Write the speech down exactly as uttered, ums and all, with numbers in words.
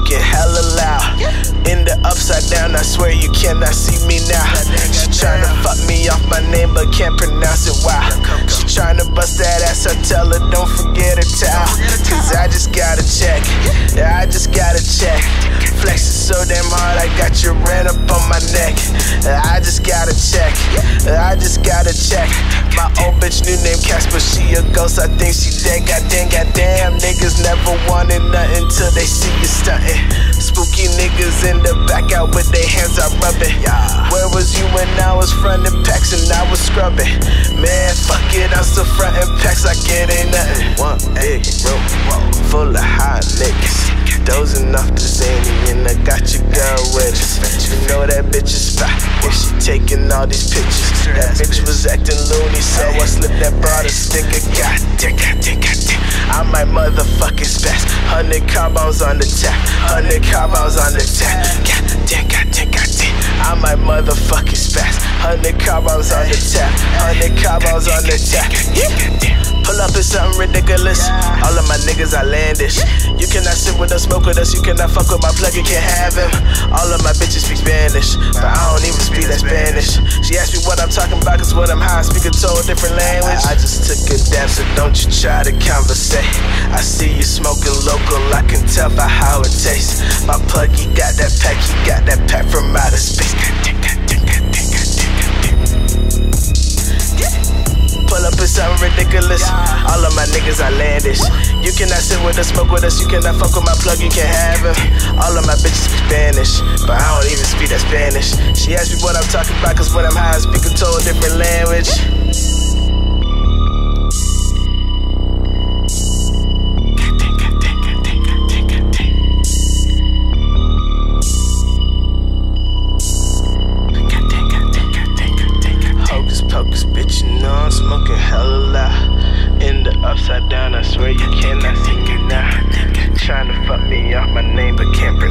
smoking hella loud. In the upside down, I swear you cannot see me now. She tryna fuck me off my name, but can't pronounce it, wow. She tryna bust that ass, I tell her don't forget her towel. Cause I just gotta check, yeah, I just gotta check. Flexing so damn hard, I got your rent up on my neck. I just gotta check, I just gotta check. My old bitch new name Casper, she a ghost, I think she dead. Goddamn, goddamn, niggas never wanted nothing till they see you stuntin'. Spooky niggas in the back out with their hands out rubbing. Where was you when I was frontin' packs and I was scrubbing? Man, fuck it, I'm still frontin' packs like it ain't nothing. One big room full of hot niggas, dozing off the zany, and I got your girl with us. You know that bitch is fat, yeah, she taking all these pictures. That bitch was acting loony, so I slipped that broad a sticker. Goddamn, goddamn, goddamn, I might motherfucking spaz. Hundred car bombs on the tap, hundred car bombs on the tap. Goddamn, goddamn, goddamn, I might motherfucking spaz. Hundred car bombs on the tap, hundred car bombs on the tap. Pull up in something ridiculous. All of my niggas outlandish. You cannot sit with us, smoke with us. You cannot fuck with my plug, you can't have him. All of my bitches speak Spanish, but I don't even speak that Spanish. She asked me what I'm talking about, cause when I'm high I speak a total different language. I, I just took a dab, so don't you try to conversate. I see you smoking local, I can tell by how it tastes. My plug, he got that pack, he got that pack from outer space. Pull up in something ridiculous. All of my niggas outlandish. You cannot sit with us, smoke with us. You cannot fuck with my plug, you can't have him. All of my bitches speak Spanish, but I don't even speak that Spanish. She asked me what I'm talking about, cause when I'm high I speak a total different language. Pocus, bitch, you know I'm smoking hella loud. In the upside down, I swear you cannot see me now. Tryna fuck me off my name, but can't